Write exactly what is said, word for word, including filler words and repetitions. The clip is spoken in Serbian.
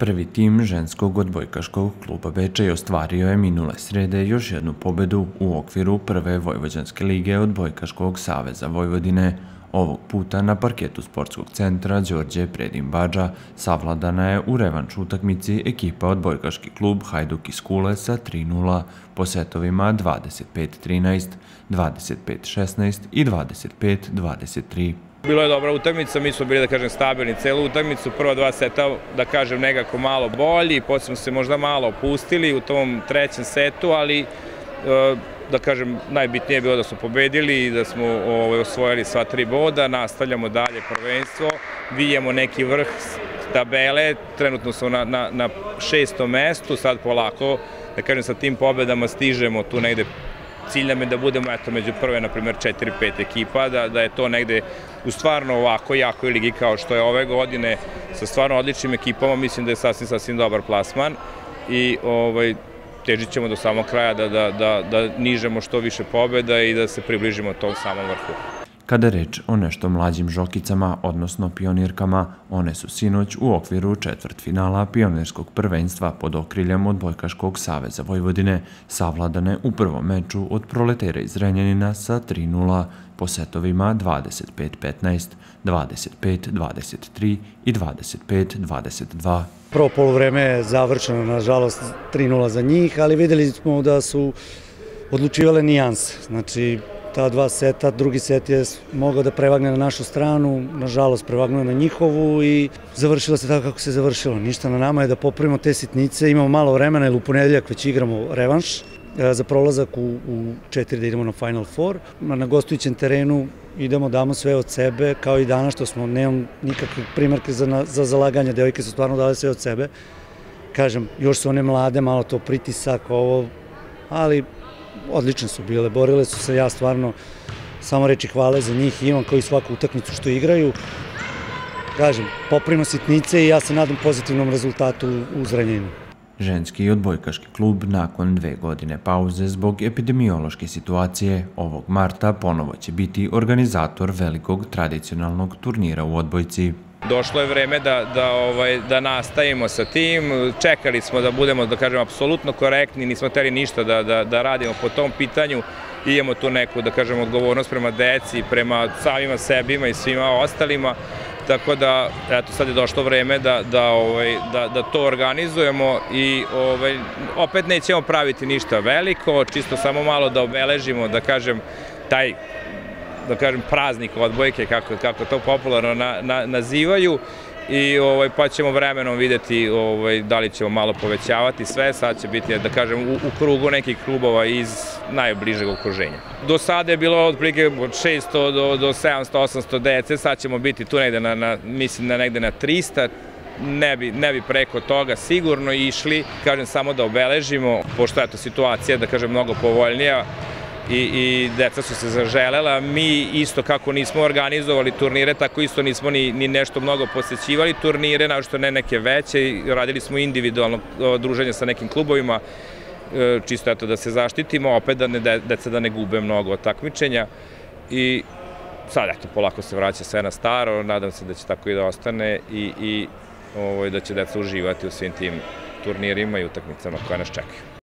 Prvi tim ženskog odbojkaškog kluba Bečej ostvario je minule srede još jednu pobedu u okviru prve Vojvođanske lige Odbojkaškog saveza Vojvodine. Ovog puta na parketu sportskog centra Đorđe Predin-Badža savladana je u revanš utakmici ekipa odbojkaški klub Hajduk iz Kule sa tri nula po setovima dvadeset pet trinaest, dvadeset pet šesnaest i dvadeset pet dvadeset tri. Bilo je dobra utakmica, mi smo bili, da kažem, stabilni celu utakmicu, prva dva seta, da kažem, nekako malo bolji, posle smo se možda malo opustili u tom trećem setu, ali, da kažem, najbitnije je bilo da smo pobedili i da smo osvojili sva tri boda, nastavljamo dalje prvenstvo, vijemo neki vrh tabele, trenutno smo na šestom mestu, sad polako, da kažem, sa tim pobedama stižemo tu negde. Cilj nam je da budemo među prve, na primjer, četiri pet ekipa, da je to negde u stvarno ovako jakoj ligi kao što je ove godine, sa stvarno odličnim ekipama, mislim da je sasvim, sasvim dobar plasman i težit ćemo do samog kraja da nižemo što više pobjeda i da se približimo tom samom vrhu. Kada je reč o nešto mlađim žokicama, odnosno pionirkama, one su sinoć u okviru četvrtfinala pionirskog prvenstva pod okriljem Odbojkaškog saveza Vojvodine savladane u prvom meču od Proletera iz Zrenjanina sa tri nula po setovima dvadeset pet petnaest, dvadeset pet dvadeset tri i dvadeset pet dvadeset dva. Prvo poluvreme je završeno, nažalost, tri nula za njih, ali videli smo da su odlučivale nijanse. Znači, ta dva seta, drugi set je mogao da prevagne na našu stranu, nažalost prevagnuo je na njihovu i završilo se tako kako se završilo. Ništa na nama je da popravimo te sitnice, imamo malo vremena jer u ponedeljak već igramo revanš za prolazak u četiri da idemo na Final Four. Na gostujućem terenu idemo, damo sve od sebe, kao i danas što smo, nemam nikakve primjerke za zalaganje, devojke su stvarno dale sve od sebe. Kažem, još su one mlade, malo to pritisak, ovo, ali odlične su bile, borile su se, ja stvarno samo reći hvale za njih, imam kao i svaku utakmicu što igraju. Kažem, popravimo sitnice i ja se nadam pozitivnom rezultatu u Zrenjaninu. Ženski odbojkaški klub nakon dve godine pauze zbog epidemiološke situacije ovog marta ponovo će biti organizator velikog tradicionalnog turnira u odbojci. Došlo je vreme da nastavimo sa tim, čekali smo da budemo, da kažem, apsolutno korektni, nismo hteli ništa da radimo po tom pitanju, imamo tu neku, da kažem, odgovornost prema deci, prema samima sebima i svima ostalima, tako da, eto, sad je došlo vreme da to organizujemo i opet nećemo praviti ništa veliko, čisto samo malo da obeležimo, da kažem, taj da kažem, praznik odbojke, kako to popularno nazivaju, pa ćemo vremenom vidjeti da li ćemo malo povećavati sve, sad će biti, da kažem, u krugu nekih klubova iz najbližeg okruženja. Do sada je bilo otprilike od šesto do sedamsto osamsto dece, sad ćemo biti tu negde, mislim, negde na trista, ne bi preko toga sigurno išli, kažem, samo da obeležimo, pošto je to situacija, da kažem, mnogo povoljnija, i deca su se zaželela. Mi isto kako nismo organizovali turnire, tako isto nismo ni nešto mnogo posećivali turnire, našto ne neke veće, radili smo individualno druženje sa nekim klubovima, čisto eto da se zaštitimo, opet da deca da ne gube mnogo od takmičenja i sad eto polako se vraća sve na staro, nadam se da će tako i da ostane i da će deca uživati u svim tim turnirima i utakmicama koje nas čekaju.